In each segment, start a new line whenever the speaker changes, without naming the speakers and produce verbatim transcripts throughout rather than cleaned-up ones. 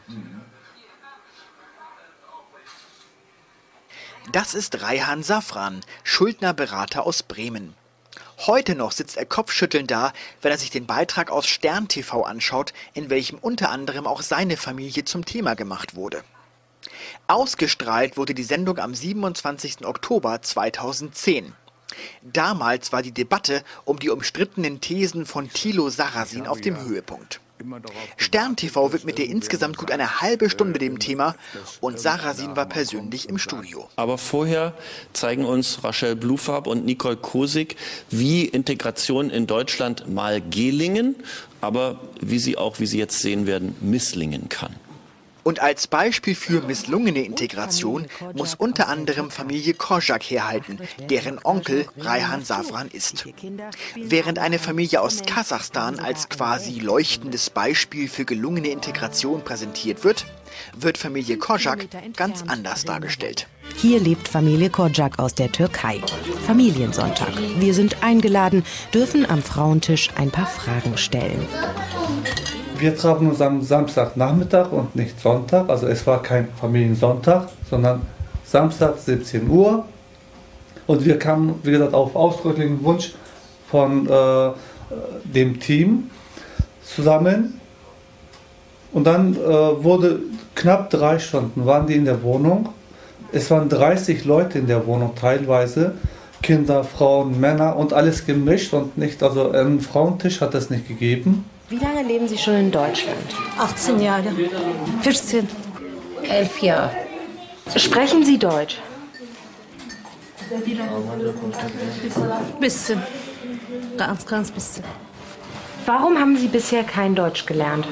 Das ist Raihan Safran, Schuldnerberater aus Bremen. Heute noch sitzt er kopfschüttelnd da, wenn er sich den Beitrag aus Stern T V anschaut, in welchem unter anderem auch seine Familie zum Thema gemacht wurde. Ausgestrahlt wurde die Sendung am siebenundzwanzigsten Oktober zweitausendzehn. Damals war die Debatte um die umstrittenen Thesen von Thilo Sarrazin auf dem Höhepunkt. Stern T V widmete insgesamt gut eine halbe Stunde dem Thema und Sarrazin war persönlich im Studio.
Aber vorher zeigen uns Rachel Blufab und Nicole Kosig, wie Integration in Deutschland mal gelingen, aber wie sie auch, wie Sie jetzt sehen werden, misslingen kann.
Und als Beispiel für misslungene Integration muss unter anderem Familie Kozak herhalten, deren Onkel Raihan Safran ist. Während eine Familie aus Kasachstan als quasi leuchtendes Beispiel für gelungene Integration präsentiert wird, wird Familie Kozak ganz anders dargestellt.
Hier lebt Familie Kozak aus der Türkei. Familiensonntag. Wir sind eingeladen, dürfen am Frauentisch ein paar Fragen stellen.
Wir trafen uns am Samstagnachmittag und nicht Sonntag, also es war kein Familiensonntag, sondern Samstag siebzehn Uhr. Und wir kamen, wie gesagt, auf ausdrücklichen Wunsch von äh, dem Team zusammen. Und dann äh, wurde knapp drei Stunden, waren die in der Wohnung. Es waren dreißig Leute in der Wohnung teilweise, Kinder, Frauen, Männer und alles gemischt und nicht, also einen Frauentisch hat es nicht gegeben.
Wie lange leben Sie schon in Deutschland?
achtzehn Jahre. vierzehn.
Elf Jahre. Sprechen Sie Deutsch?
Bisschen. Ganz, ganz bisschen.
Warum haben Sie bisher kein Deutsch gelernt?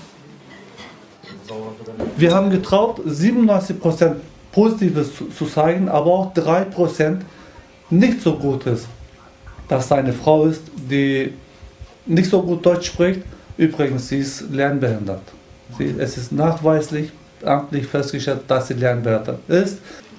Wir haben getraut, siebenundneunzig Prozent Positives zu, zu zeigen, aber auch drei Prozent nicht so Gutes. Dass es eine Frau ist, die nicht so gut Deutsch spricht. Übrigens, sie ist lernbehindert. Sie, es ist nachweislich, amtlich festgestellt, dass sie lernbehindert ist.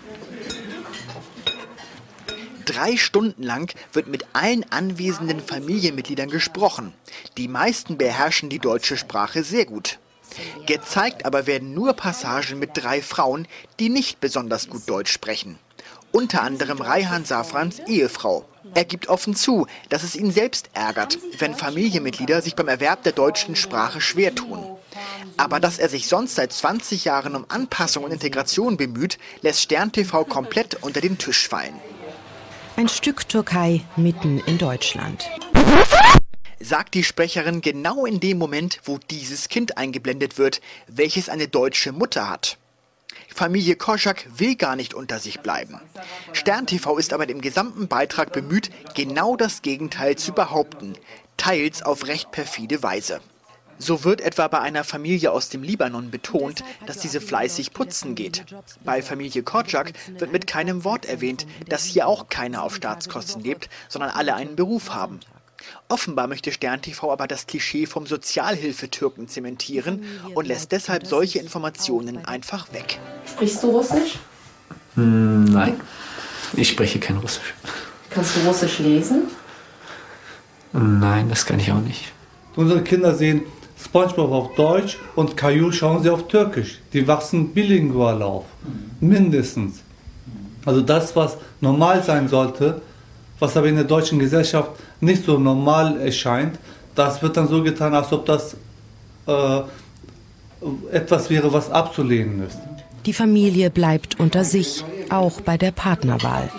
Drei Stunden lang wird mit allen anwesenden Familienmitgliedern gesprochen. Die meisten beherrschen die deutsche Sprache sehr gut. Gezeigt aber werden nur Passagen mit drei Frauen, die nicht besonders gut Deutsch sprechen. Unter anderem Raihan Safrans Ehefrau. Er gibt offen zu, dass es ihn selbst ärgert, wenn Familienmitglieder sich beim Erwerb der deutschen Sprache schwer tun. Aber dass er sich sonst seit zwanzig Jahren um Anpassung und Integration bemüht, lässt Stern T V komplett unter den Tisch fallen.
Ein Stück Türkei mitten in Deutschland.
Sagt die Sprecherin genau in dem Moment, wo dieses Kind eingeblendet wird, welches eine deutsche Mutter hat. Familie Kozak will gar nicht unter sich bleiben. Stern T V ist aber im gesamten Beitrag bemüht, genau das Gegenteil zu behaupten, teils auf recht perfide Weise. So wird etwa bei einer Familie aus dem Libanon betont, dass diese fleißig putzen geht. Bei Familie Kozak wird mit keinem Wort erwähnt, dass hier auch keiner auf Staatskosten lebt, sondern alle einen Beruf haben. Offenbar möchte Stern T V aber das Klischee vom Sozialhilfetürken zementieren und lässt deshalb solche Informationen einfach weg.
Sprichst du Russisch?
Hm, nein, ich spreche kein Russisch.
Kannst du Russisch lesen?
Nein, das kann ich auch nicht.
Unsere Kinder sehen SpongeBob auf Deutsch und Caillou schauen sie auf Türkisch. Die wachsen bilingual auf, mindestens. Also das, was normal sein sollte, was aber in der deutschen Gesellschaft nicht so normal erscheint, das wird dann so getan, als ob das äh, etwas wäre, was abzulehnen ist.
Die Familie bleibt unter sich, auch bei der Partnerwahl.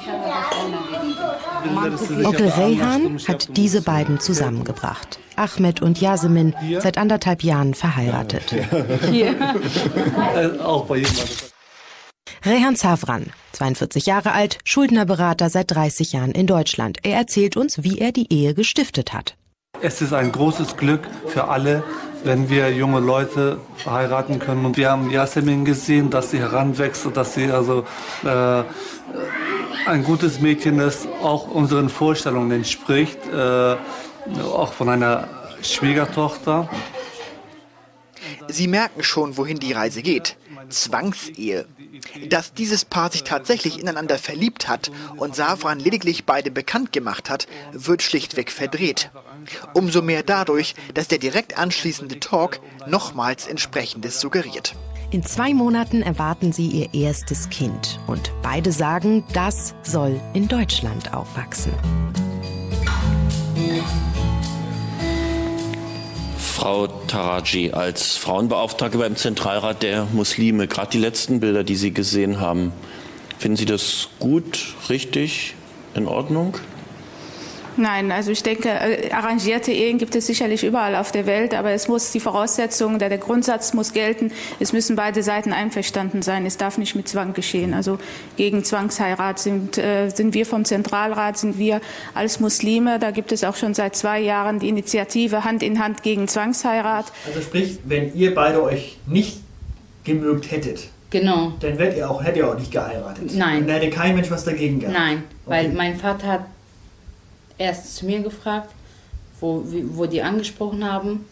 Onkel Raihan hat diese beiden zusammengebracht. Ahmed und Yasemin, seit anderthalb Jahren verheiratet.
Hier. Auch bei jemandem.
Raihan Safran, zweiundvierzig Jahre alt, Schuldnerberater seit dreißig Jahren in Deutschland. Er erzählt uns, wie er die Ehe gestiftet hat.
Es ist ein großes Glück für alle, wenn wir junge Leute heiraten können. Und wir haben Yasemin gesehen, dass sie heranwächst, dass sie also äh, ein gutes Mädchen ist, auch unseren Vorstellungen entspricht, äh, auch von einer Schwiegertochter.
Sie merken schon, wohin die Reise geht. Zwangsehe. Dass dieses Paar sich tatsächlich ineinander verliebt hat und Safran lediglich beide bekannt gemacht hat, wird schlichtweg verdreht. Umso mehr dadurch, dass der direkt anschließende Talk nochmals Entsprechendes suggeriert.
In zwei Monaten erwarten sie ihr erstes Kind. Und beide sagen, das soll in Deutschland aufwachsen.
Frau Taraji, als Frauenbeauftragte beim Zentralrat der Muslime, gerade die letzten Bilder, die Sie gesehen haben, finden Sie das gut, richtig, in Ordnung?
Nein, also ich denke, arrangierte Ehen gibt es sicherlich überall auf der Welt, aber es muss die Voraussetzung, der, der Grundsatz muss gelten, es müssen beide Seiten einverstanden sein, es darf nicht mit Zwang geschehen. Also gegen Zwangsheirat sind, äh, sind wir vom Zentralrat, sind wir als Muslime, da gibt es auch schon seit zwei Jahren die Initiative Hand in Hand gegen Zwangsheirat.
Also sprich, wenn ihr beide euch nicht gemögt hättet,
Genau.
dann wärt ihr auch, hättet ihr auch nicht geheiratet.
Nein.
Und da hätte kein Mensch was dagegen gehabt.
Nein, weil
Okay.
mein Vater hat erst zu mir gefragt, wo, wo die angesprochen haben.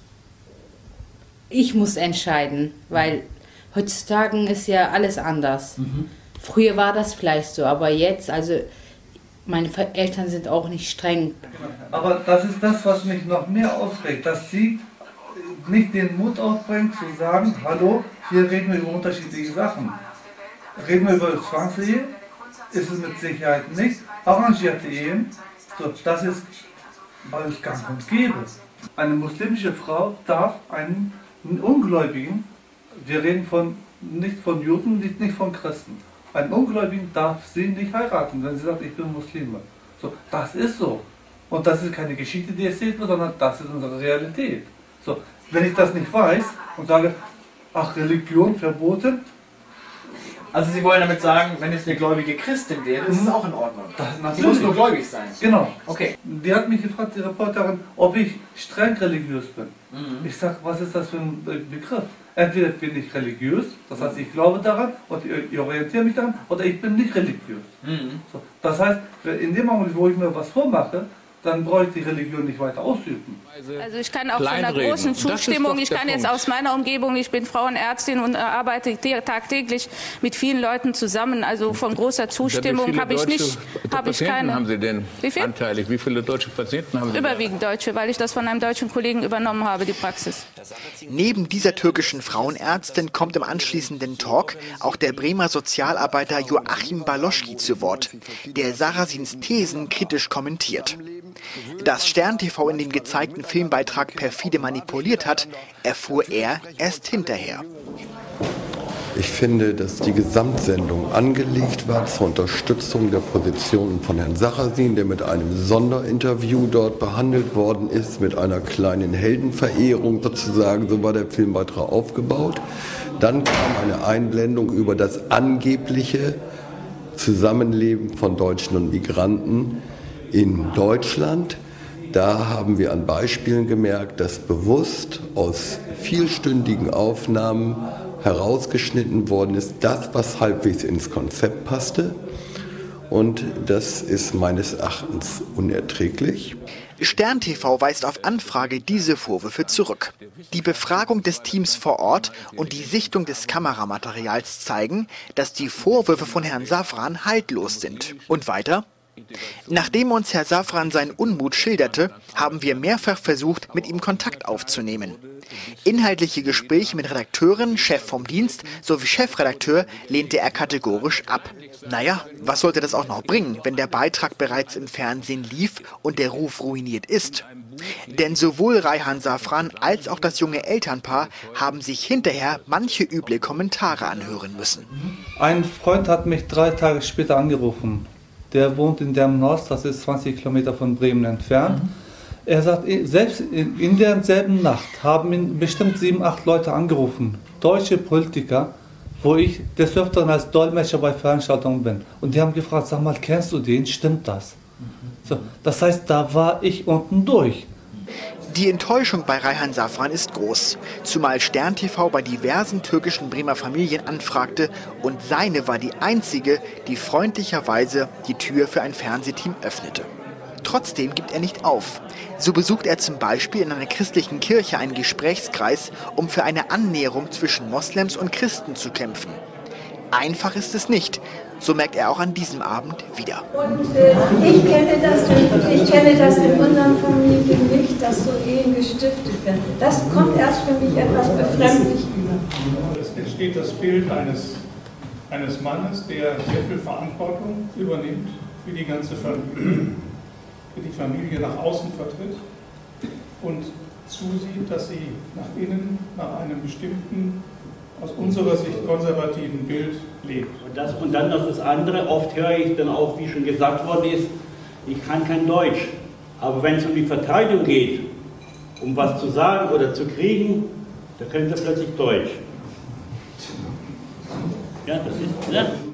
Ich muss entscheiden, weil heutzutage ist ja alles anders.
Mhm.
Früher war das vielleicht so, aber jetzt, also meine Eltern sind auch nicht streng.
Aber das ist das, was mich noch mehr aufregt, dass sie nicht den Mut aufbringen zu sagen, hallo, hier reden wir über unterschiedliche Sachen. Reden wir über Zwangsehe, ist es mit Sicherheit nicht. Arrangierte Ehen, so, das ist alles gang und gäbe. Eine muslimische Frau darf einen Ungläubigen, wir reden von, nicht von Juden, nicht, nicht von Christen, einen Ungläubigen darf sie nicht heiraten, wenn sie sagt, ich bin Muslime. So, das ist so. Und das ist keine Geschichte, die erzählt wird, sondern das ist unsere Realität. So, wenn ich das nicht weiß und sage, ach, Religion verboten.
Also Sie wollen damit sagen, wenn es eine gläubige Christin wäre, ist es auch in Ordnung.
Das,
Sie muss nur gläubig sein.
Genau.
Okay.
Die hat mich gefragt, die Reporterin, ob ich streng religiös bin.
Mhm.
Ich sage, was ist das für ein Begriff? Entweder bin ich religiös, das heißt, ich glaube daran und ich orientiere mich daran, oder ich bin nicht religiös.
Mhm.
So, das heißt, in dem Moment, wo ich mir was vormache, dann brauche ich die Religion nicht weiter ausüben.
Also ich kann auch von einer großen Zustimmung, ich kann jetzt aus meiner Umgebung, ich bin Frauenärztin und arbeite tagtäglich mit vielen Leuten zusammen, also von großer Zustimmung habe ich nicht, habe ich keine.
Haben Sie denn
Wie viel?
anteilig? Wie viele deutsche Patienten haben Sie?
Überwiegend Deutsche, weil ich das von einem deutschen Kollegen übernommen habe, die Praxis.
Neben dieser türkischen Frauenärztin kommt im anschließenden Talk auch der Bremer Sozialarbeiter Joachim Baloschki zu Wort, der Sarrazins Thesen kritisch kommentiert. Dass Stern T V in dem gezeigten Filmbeitrag perfide manipuliert hat, erfuhr er erst hinterher.
Ich finde, dass die Gesamtsendung angelegt war zur Unterstützung der Positionen von Herrn Sarrazin, der mit einem Sonderinterview dort behandelt worden ist, mit einer kleinen Heldenverehrung sozusagen, so war der Filmbeitrag aufgebaut. Dann kam eine Einblendung über das angebliche Zusammenleben von Deutschen und Migranten in Deutschland. Da haben wir an Beispielen gemerkt, dass bewusst aus vielstündigen Aufnahmen herausgeschnitten worden ist, das, was halbwegs ins Konzept passte. Und das ist meines Erachtens unerträglich.
Stern T V weist auf Anfrage diese Vorwürfe zurück. Die Befragung des Teams vor Ort und die Sichtung des Kameramaterials zeigen, dass die Vorwürfe von Herrn Safran haltlos sind. Und weiter? Nachdem uns Herr Safran seinen Unmut schilderte, haben wir mehrfach versucht, mit ihm Kontakt aufzunehmen. Inhaltliche Gespräche mit Redakteurin, Chef vom Dienst sowie Chefredakteur lehnte er kategorisch ab. Naja, was sollte das auch noch bringen, wenn der Beitrag bereits im Fernsehen lief und der Ruf ruiniert ist? Denn sowohl Rayhan Safran als auch das junge Elternpaar haben sich hinterher manche üble Kommentare anhören müssen.
Ein Freund hat mich drei Tage später angerufen. Der wohnt in Dermnost, das ist zwanzig Kilometer von Bremen entfernt. Mhm. Er sagt, selbst in, in derselben Nacht haben ihn bestimmt sieben, acht Leute angerufen, deutsche Politiker, wo ich des Öfteren als Dolmetscher bei Veranstaltungen bin. Und die haben gefragt, sag mal, kennst du den? Stimmt das? Mhm. So, das heißt, da war ich unten durch.
Die Enttäuschung bei Rayhan Safran ist groß, zumal Stern T V bei diversen türkischen Bremer Familien anfragte und seine war die einzige, die freundlicherweise die Tür für ein Fernsehteam öffnete. Trotzdem gibt er nicht auf. So besucht er zum Beispiel in einer christlichen Kirche einen Gesprächskreis, um für eine Annäherung zwischen Moslems und Christen zu kämpfen. Einfach ist es nicht. So merkt er auch an diesem Abend wieder.
Und äh, ich kenne das, ich kenne das in unseren Familien nicht, dass so Ehen gestiftet werden. Das kommt erst für mich etwas befremdlich über.
Es entsteht das Bild eines, eines Mannes, der sehr viel Verantwortung übernimmt für die ganze Familie, für die Familie nach außen vertritt und zusieht, dass sie nach innen, nach einem bestimmten, aus unserer Sicht konservativen Bild lebt.
Und, das, und dann noch das andere, oft höre ich dann auch, wie schon gesagt worden ist, ich kann kein Deutsch. Aber wenn es um die Verteidigung geht, um was zu sagen oder zu kriegen, da können sie plötzlich Deutsch. Ja, das ist, ja.